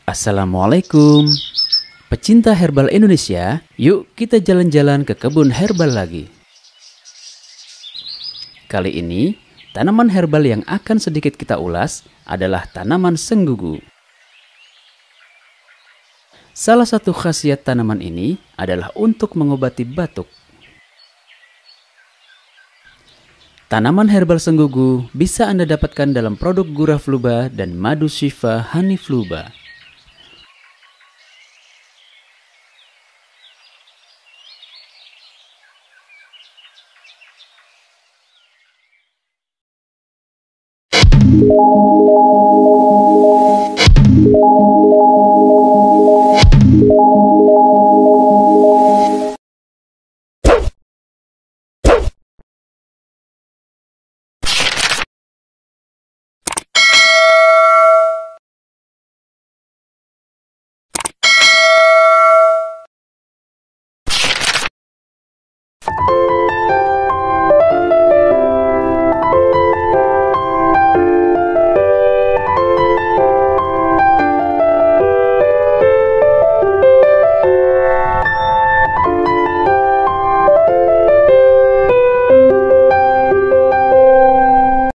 Assalamualaikum, pecinta herbal Indonesia. Yuk kita jalan-jalan ke kebun herbal lagi. Kali ini, tanaman herbal yang akan sedikit kita ulas adalah tanaman senggugu. Salah satu khasiat tanaman ini adalah untuk mengobati batuk. Tanaman herbal senggugu bisa Anda dapatkan dalam produk Gura Fluba dan Madu Shifa Honey Fluba.